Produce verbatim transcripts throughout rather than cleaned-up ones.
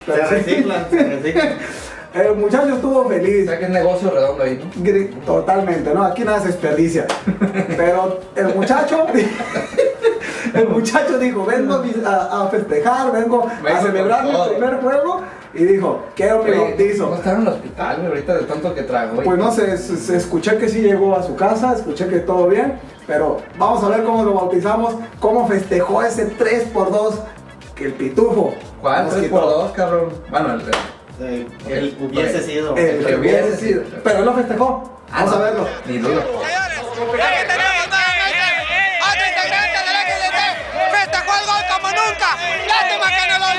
Se reciclan, se reciclan. El muchacho estuvo feliz. O sea que es negocio redondo ahí, ¿no? Totalmente, ¿no? Aquí nada se desperdicia. Pero el muchacho, el muchacho dijo, vengo a, a festejar, vengo Vengo a celebrar mi con todo. primer juego. Y dijo, quiero mi Oye, bautizo. ¿no está en el hospital, güey, ahorita de tanto que trago, güey? Pues no sé, se, se escuché que sí llegó a su casa, escuché que todo bien. Pero vamos a ver cómo lo bautizamos, cómo festejó ese tres por dos que el pitufo. ¿Cuál? nos tres quitó. por dos, cabrón. Bueno, el... Eh, Él hubiese sido. El que hubiese sido. Pero él lo festejó. Vamos Ah, a no, verlo. Ni duda. Aquí tenemos nuevamente otro integrante del X D T. Festejó el gol como nunca. Lástima que no lo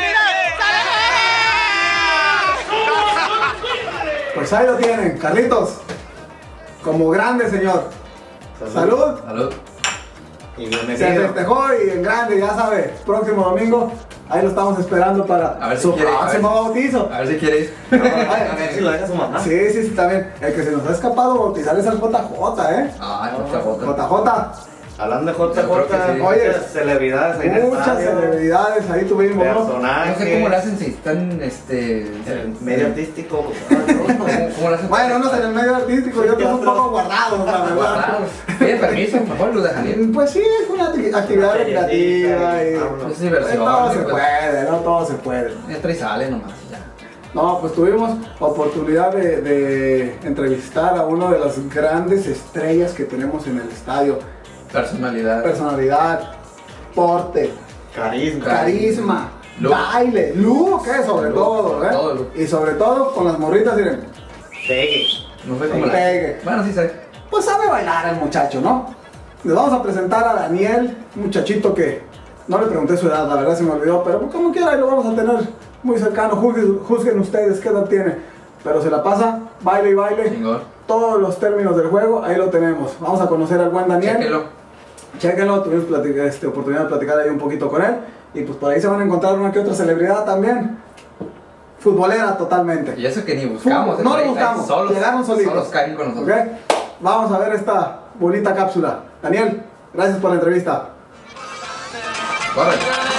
olvidé. Pues ahí lo tienen, Carlitos. Como grande, señor. Salud. Salud. Y Se bienvenido. festejó y en grande, ya sabe. Próximo domingo, ahí lo estamos esperando para A ver si su quiere, a próximo ver. bautizo. A ver si quieres. A ver si lo deja su mamá. Sí, sí, sí, también. El que se nos ha escapado bautizar es al J J, ¿eh? Ay, mucha bota. J J. Hablando de J Yo creo que J, sí. Oye, muchas celebridades ahí en el Muchas estadio, celebridades ahí tuvimos, ¿no? personajes. No sé cómo le hacen si están, este... el medio artístico. ¿Cómo, cómo le hacen? Bueno, unos en el medio artístico y otros un poco guardados, la verdad. Guardados. Piden permiso, mejor los dejan ir. Pues sí, es una acti- actividad recreativa y... Vámonos. Es diversión. Pues todo se pues, puede, no todo se puede. entra y sale nomás, ya. No, pues tuvimos oportunidad de, de entrevistar a una de las grandes estrellas que tenemos en el estadio. Personalidad. Personalidad, porte, Carisma. carisma, Look. baile, look, ¿eh? Sobre Look, todo, sobre ¿eh? todo, look. Y sobre todo con las morritas, miren, Pegue. No sé cómo la Pegue. Bueno, sí sé. pues sabe bailar el muchacho, ¿no? Les vamos a presentar a Daniel, un muchachito que no le pregunté su edad, la verdad se me olvidó, pero como quiera ahí lo vamos a tener muy cercano, juzguen, juzguen ustedes qué edad tiene, pero se la pasa, baile y baile, Chingón. todos los términos del juego, ahí lo tenemos. Vamos a conocer al buen Daniel. Chéquelo. Chéquenlo, tuvimos platica- este, oportunidad de platicar ahí un poquito con él, y pues por ahí se van a encontrar una que otra celebridad también, futbolera totalmente. Y eso que ni buscamos. Fútbol, no eso lo ahí caen buscamos, solos, llegaron solitos. Solos caen con nosotros. ¿Ok? Vamos a ver esta bonita cápsula. Daniel, gracias por la entrevista. Corre.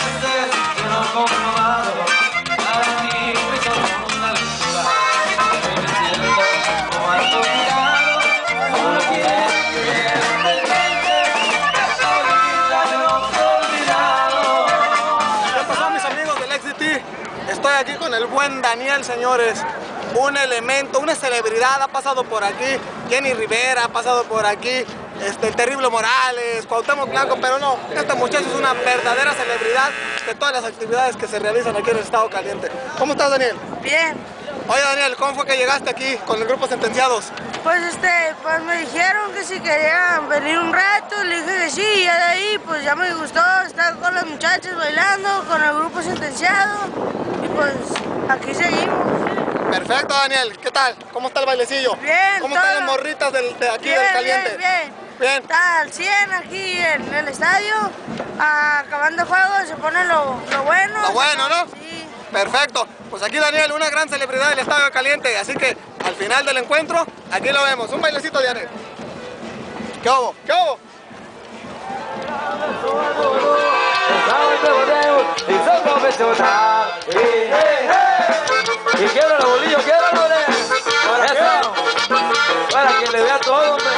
¿Qué pasó, mis amigos del X D T? Estoy aquí con el buen Daniel, señores. Un elemento, una celebridad ha pasado por aquí. Jenny Rivera ha pasado por aquí. Este, el Terrible Morales, Cuauhtémoc Blanco, pero no, este muchacho es una verdadera celebridad de todas las actividades que se realizan aquí en el Estado Caliente. ¿Cómo estás, Daniel? Bien, Oye, Daniel, ¿cómo fue que llegaste aquí con el grupo Sentenciados? pues este, pues me dijeron que si querían venir un rato, le dije que sí, y ya de ahí pues ya me gustó estar con las muchachas bailando, con el grupo Sentenciado, y pues aquí seguimos. Perfecto, Daniel. ¿Qué tal? ¿Cómo está el bailecillo? Bien, ¿Cómo están todo. las morritas del- de aquí Bien, del Caliente? bien, bien. Bien. Está al cien aquí en el estadio, acabando el juego se pone lo, lo bueno. Lo bueno, ¿no? Sí. Perfecto. Pues aquí Daniel, una gran celebridad del Estadio Caliente. Así que al final del encuentro, aquí lo vemos. Un bailecito, Daniel. ¿Qué hubo? ¿Qué hubo? Y quiero la bolillo, quiero la bolillo. Eso. Para que le vea todo, hombre.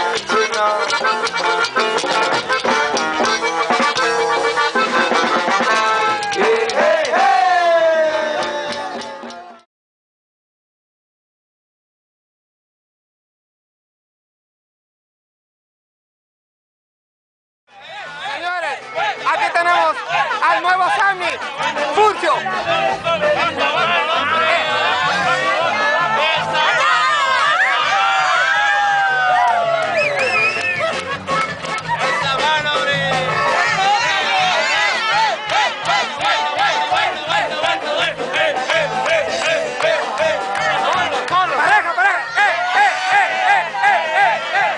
Hey, hey, hey. Señores, aquí tenemos al nuevo Sammy, Furcio. Pareja, pareja. ¡Eh, eh, eh, eh, eh, eh,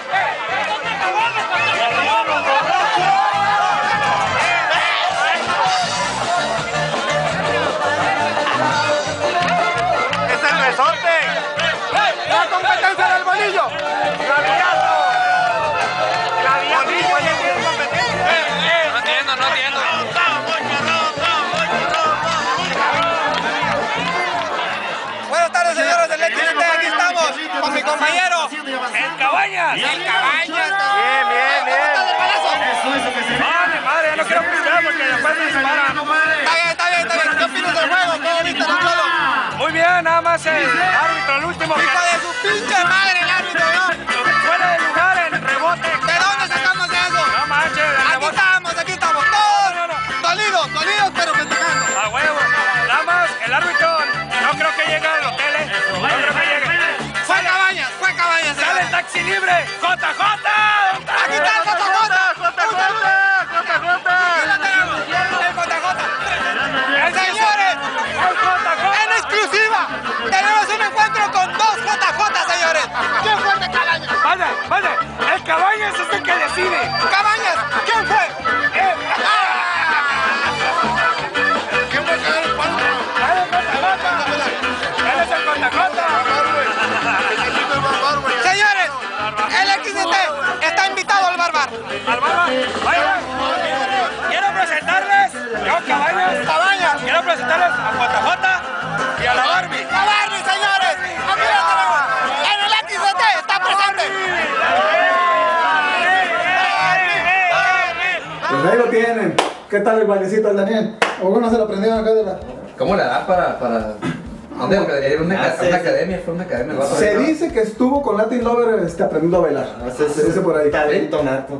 eh! ¡Es el resorte! ¡La competencia del bolillo! ¡Clavillazo! ¡Clavillazo! ¿Bolillo tiene competencia? No entiendo, no entiendo. compañero, el Cabañas. El Cabañas. Bien, bien, bien. ¿Del balazo? No, mi madre, ya no quiero pistear porque después me disparan. Está bien, está bien, está bien. ¿Qué opinas del juego? ¿Cómo viste el juego? Muy bien, nada más el árbitro, el último. Hijo de su pinche madre, el árbitro, ¿no? Fuera de lugar, en rebote. ¿De dónde sacamos eso? No manches, el rebote. Aquí estamos, aquí estamos, todos. No, no, no. Dolidos, dolidos, pero festejando. A huevo. Nada más, el árbitro no creo que llegue al hotel, ¿eh? No creo que llegue. Fue Cabañas, fue Cabañas. Sale el taxi libre. J J. Aquí está el J J. J J. J J. Aquí lo tenemos. El J J. El señores. El J J. En exclusiva. Tenemos un encuentro con dos J J, señores. ¿Quién fue el de Cabañas? Vaya, vaya. El Cabañas es el que decide. Cabañas. ¿Quién fue? Eh. ¿Quién fue el que dio el palo? Él es el J J. Él es el J J. Señores, el X D T está invitado al Barbar. ¿Al Barbar? Vaya. Quiero presentarles, yo Cabañas, Cabañas, quiero presentarles a J J y a la Barbie. ¡La Barbie, señores! ¡Aquí la tenemos! ¡En el X D T está presente! Pues ahí lo tienen. ¿Qué tal el bailecito del Daniel? ¿Algunos se lo aprendieron acá de la...? ¿Cómo le da para...? para... ¿Dónde? Era una, Ah, sí, una sí. academia, fue una academia. el vato Se ahí, ¿no? dice que estuvo con Latin Lover este, aprendiendo a bailar. Se dice por ahí. Talento nato.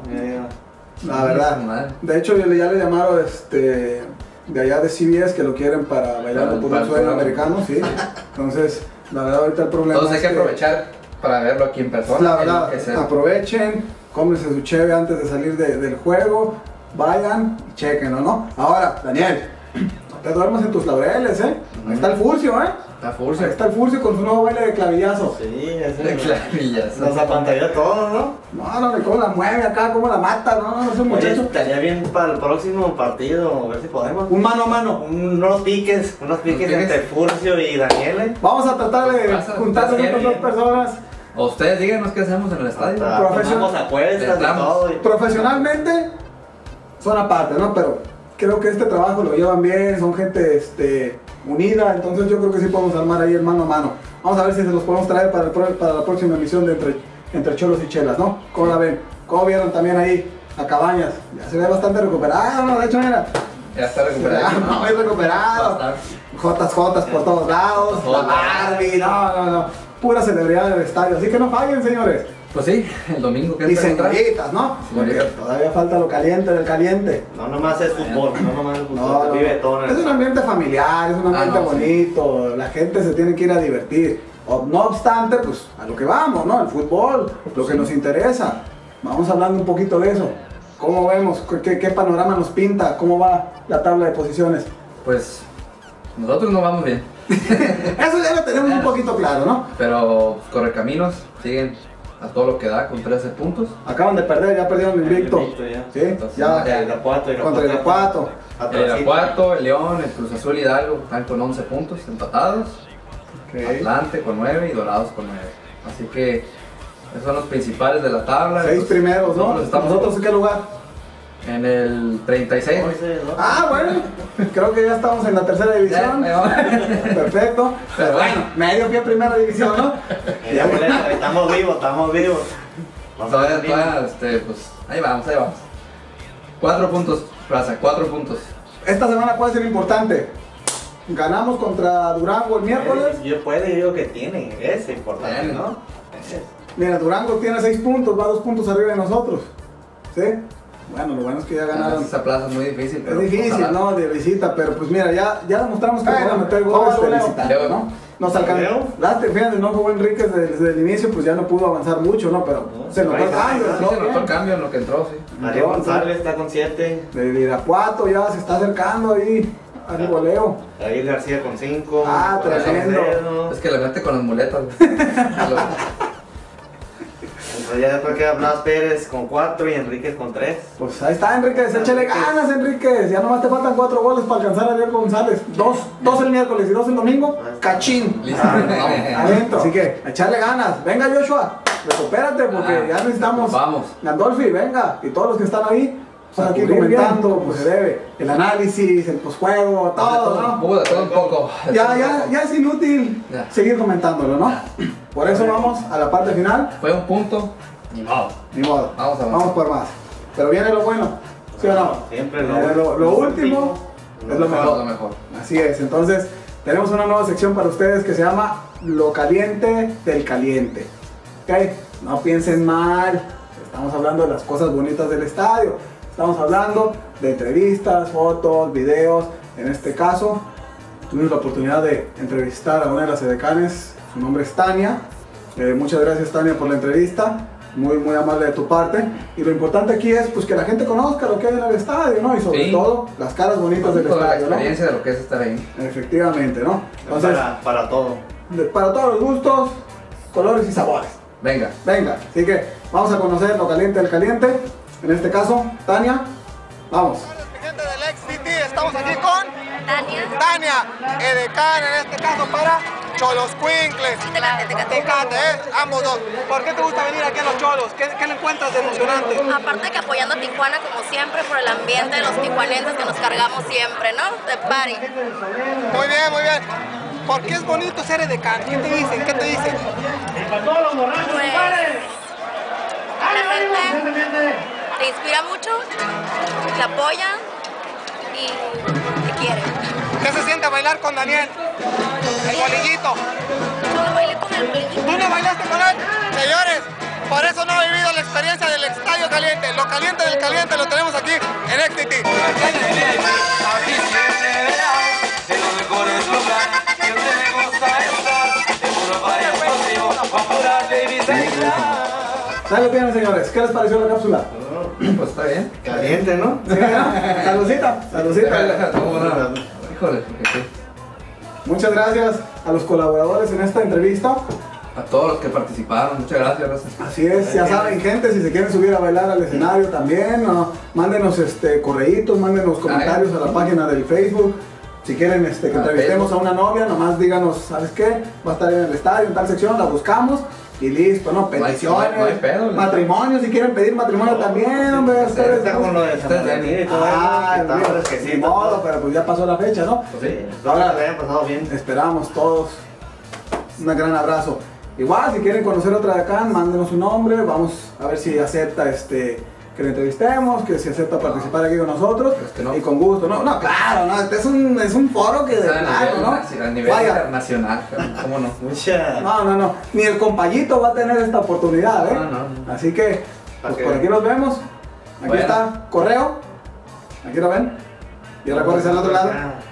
La verdad. Madre. De hecho, ya le ya le llamaron este, de allá de C B S que lo quieren para bailar Para- por para un el sueño programa. americano, sí. Entonces, la verdad, ahorita el problema Entonces hay es que aprovechar para verlo aquí en persona. La verdad, que sea. aprovechen, cómense su cheve antes de salir de- del juego, vayan y chequenlo, ¿no? Ahora, Daniel, no te duermas en tus laureles, ¿eh? Ahí está el Furcio, ¿eh? Está Ahí Furcio. está el Furcio con su nuevo baile de clavillazo. Sí, ese De clavijas. nos apantalló todo, ¿no? No, no, cómo la mueve acá, cómo la mata, no, no, ese Oye, muchacho. estaría bien para el próximo partido, a ver si podemos. Un mano a mano. Unos piques, unos piques piques. entre Furcio y Daniel. Vamos a tratar de Pasa, juntarnos pasa, estas dos bien. personas. O ustedes díganos qué hacemos en el estadio. Ah, Profesional. tomamos apuestas y Entramos. todo. y- Profesionalmente son aparte, ¿no? Pero creo que este trabajo lo llevan bien, son gente este, unida, entonces yo creo que sí podemos armar ahí el mano a mano. Vamos a ver si se los podemos traer para, el pro- para la próxima emisión de Entre, Entre Cholos y Chelas, ¿no? ¿Cómo la ven? ¿Cómo vieron también ahí a Cabañas? Ya se ve bastante recuperado, ¿no? De hecho, mira. Ya está recuperado. Ya, no, es recuperado. Bastante. Jotas, jotas por todos lados, la Barbie, no, no, no. Pura celebridad del estadio, así que no fallen, señores. Pues sí, el domingo que Y está atrás. señoritas, ¿no? Porque Señoritas. todavía falta lo caliente del caliente. No nomás es fútbol, no nomás es fútbol, No, se no, vive todo en es el un ambiente familiar, es un ambiente Ah, no, sí. bonito, la gente se tiene que ir a divertir. O- no obstante, pues a lo que vamos, ¿no? El fútbol, lo que nos interesa. Vamos hablando un poquito de eso. ¿Cómo vemos? ¿Qué, qué panorama nos pinta? ¿Cómo va la tabla de posiciones? Pues nosotros no vamos bien. Eso ya lo tenemos un poquito claro, ¿no? Pero Correcaminos siguen a todo lo que da con trece puntos. Acaban de perder, ya perdieron el invicto. invicto, ya. Sí, Entonces, ya. ya. Irapuato, Irapuato. Contra Irapuato. El Irapuato, el León, el Cruz Azul Hidalgo están con once puntos empatados. Ok. Atlante con nueve y Dorados con nueve. Así que esos son los principales de la tabla. Seis Nosotros- primeros, ¿no? nosotros estamos ¿Nosotros en qué lugar? en el treinta y seis. once, ¿no? Ah, bueno, creo que ya estamos en la tercera Ya, división. ahí vamos. Perfecto. Pero bueno, medio pie primera división, ¿no? Ya, por eso, estamos vivos, estamos vivos. Vamos a Todavía, ver, todavía, este, pues, ahí vamos, ahí vamos. Cuatro puntos, Plaza, cuatro puntos. Esta semana puede ser importante. Ganamos contra Durango el miércoles. Yo puedo, yo digo que tiene, es importante, Tiene. ¿no? Es. Mira, Durango tiene seis puntos, va dos puntos arriba de nosotros. ¿Sí? Bueno, lo bueno es que ya ganaron. Esa plaza es muy difícil. Pero Es difícil, ojalá. ¿no? De visita, pero pues mira, ya, ya demostramos que Bueno, podemos meter ¿cómo goles va de Leo? visitante, Leo. ¿no? Nos alcanzó. Leo. Lástima, fíjate, no jugó Enríquez desde, desde el inicio, pues ya no pudo avanzar mucho, ¿no? Pero No, se notó ahí el está, cambio, ahí Sí, ¿no? se notó el Bien. cambio en lo que entró, sí. María González está con siete. De Irapuato ya se está acercando ahí al goleo. David García con cinco. Ah, tremendo. Es que le mete con las muletas. Entonces ya después queda Blas Pérez con cuatro y Enríquez con tres. Pues ahí está Enríquez, échale ganas Enríquez, ya nomás te faltan cuatro goles para alcanzar a Diego González. Dos, dos el miércoles y dos el domingo, cachín. Listo. Adentro, así que a echarle ganas. Venga Joshua, recupérate porque Ah, ya necesitamos. vamos. Gandolfi, venga, y todos los que están ahí, pues aquí Sacudir comentando, bien. pues se debe. El análisis, el posjuego, todo, ¿no? Hubo de todo un poco. Ya, ya, ya es inútil Ya. seguir comentándolo, ¿no? Por eso vamos a la parte final. Fue un punto, ni modo. Ni modo. Vamos a avanzar. Vamos por más. Pero viene lo bueno, ¿sí o no? Siempre lo, Viene lo, lo último es lo mejor. Lo mejor. Así es. Entonces, tenemos una nueva sección para ustedes que se llama Lo Caliente del Caliente. ¿Ok? No piensen mal. Estamos hablando de las cosas bonitas del estadio. Estamos hablando de entrevistas, fotos, videos. En este caso, tuvimos la oportunidad de entrevistar a una de las edecanes. Su nombre es Tania. Eh, muchas gracias, Tania, por la entrevista. Muy, muy amable de tu parte. Y lo importante aquí es pues, que la gente conozca lo que hay en el estadio, ¿no? Y sobre Sí. todo, las caras bonitas del Toda la estadio, ¿no? experiencia de lo que es estar ahí. Efectivamente, ¿no? Entonces, para, para todo. de- para todos los gustos, colores y sabores. Venga. Venga, así que vamos a conocer lo caliente del caliente. En este caso, Tania, vamos. Mi gente del X C T, estamos aquí con Tania. Tania, edecán en este caso para Cholos Cuincles. Tecate, Tecate. Tecate, ¿eh? Ambos dos. ¿Por qué te gusta venir aquí a los Cholos? ¿Qué, qué le encuentras de emocionante? Aparte que apoyando a Tijuana como siempre por el ambiente de los tijuanenses que nos cargamos siempre, ¿no? De party. Muy bien, muy bien. ¿Por qué es bonito ser edecán? ¿Qué te dicen? ¿Qué te dicen? Pues la gente te inspira mucho, te apoya y te quiere. ¿Qué se siente bailar con Daniel? El bolillito. Yo bailé con el bolillito. ¿Tú no bailaste con él? Señores, por eso no he vivido la experiencia del Estadio Caliente. Lo caliente del caliente lo tenemos aquí en X T T. Dale bien, señores, ¿qué les pareció la cápsula? Pues está bien. Caliente, ¿no? ¿Sí, no? Saludcita, saludcita. ¿Cómo no? Híjole, porque sí. Muchas gracias a los colaboradores en esta entrevista. A todos los que participaron, muchas gracias. Raza. Así es, ya saben, gente, si se quieren subir a bailar al escenario también, ¿no? Mándenos este, correitos, mándenos comentarios a la página del Facebook. Si quieren este, que Ah, entrevistemos a Facebook. una novia, nomás díganos, ¿sabes qué? Va a estar en el estadio, en tal sección, la buscamos y listo, ¿no? No hay- Peticiones, no hay- no hay pedo, ¿no? matrimonio, si quieren pedir matrimonio también, hombre. Ustedes, Está con lo de San Ustedes Valentín y todo Ah, eso. que mira, estaba fresquecito, ni modo, todo. pero pues ya pasó la fecha, ¿no? Pues sí, ahora le hayan pasado bien. Esperamos todos un gran abrazo. Igual, si quieren conocer otra de acá, mándenos un nombre, vamos a ver si acepta este que le entrevistemos, que si acepta participar aquí con nosotros. Es que no. Y con gusto. No, no, claro, no, este es un, es un foro que de Está a claro, nivel, ¿no? naci- a nivel Vaya. internacional, ¿cómo no? Mucha. No, no, no. Ni el compayito va a tener esta oportunidad, ¿eh? No, no, no. Así que, ¿Para pues qué? por aquí nos vemos. Aquí Bueno. está correo. Aquí lo ven. Y ahora corres al otro lado.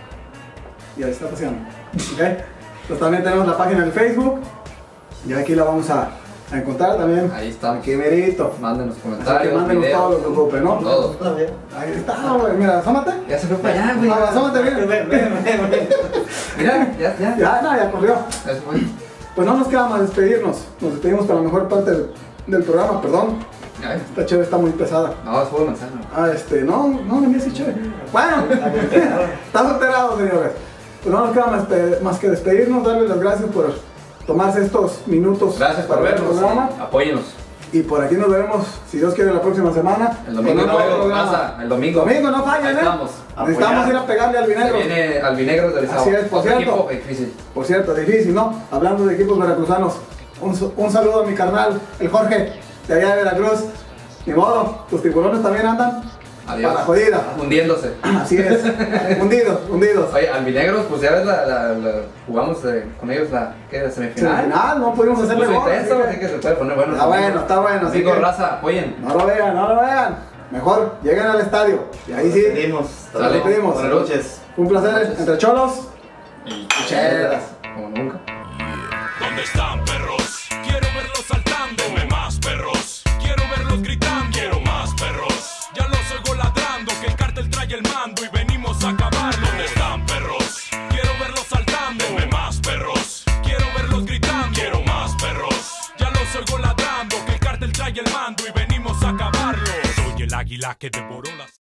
Y ahí está paseando. ¿Ok? Pues también tenemos la página de Facebook. Y aquí la vamos a, a encontrar también. Ahí estamos. Aquí merito. Mándenos Así que comentarios, mándenos videos. todo lo que ocupe, ¿no? Todo. Ahí está, güey. Mira, asómate. Ya se fue para allá, güey. Ah, asómate bien. Ven, ven, ven, ven. Mira, ya, ya. Ya, no, ya corrió. Ya se fue. Pues no nos queda más despedirnos. Nos despedimos con la mejor parte del, del programa, perdón. Ya, Esta chévere está muy pesada. no, es puro manzana. Ah, este, no, no, la mía sí chévere. Bueno, estás alterado, señores. Pues no nos queda más, pe- más que despedirnos, darles las gracias por tomarse estos minutos Gracias por para ver el vernos. programa. y Apóyenos. Y por aquí nos veremos, si Dios quiere, la próxima semana. El domingo con un nuevo nuevo, programa. raza, el domingo. Domingo, no fallen, Ahí ¿eh? estamos. Necesitamos Apoyar. ir a pegarle al Se vinegro. viene al vinegro de Orizaba. Así es, por Otro cierto. equipo difícil. Por cierto, difícil, ¿no? Hablando de equipos veracruzanos, un, su- un saludo a mi carnal, el Jorge, de allá de Veracruz. Ni modo, tus tiburones también andan Adiós. para la jodida. Hundiéndose. Así es, hundidos, hundidos. Oye, albinegros, pues ya ves, la, la, la- jugamos eh, con ellos la, ¿qué? La semifinal. Semifinal, no pudimos Se hacerle puso gol, intenso, así así que que se puede poner bueno. Está bueno, está bueno, así Digo, que- raza, apoyen. no lo vean, no lo vean. Mejor lleguen al estadio. Y ahí sí, Pedimos. Sale. pedimos. Buenas noches. fue un placer entre cholos. Y chelas. Como nunca. ¿Dónde están, perros? Quiero verlos saltando. Deme más, perros. Quiero verlos gritando. Quiero más, perros. Ya los oigo ladrando, que el cártel trae el mando y venimos a acabarlo. ¿Dónde están, perros? Quiero verlos saltando. Deme más, perros. Quiero verlos gritando. Quiero más, perros. Ya los oigo ladrando, que el cártel trae el mando y venimos a acabarlo. Soy el águila que devoró las...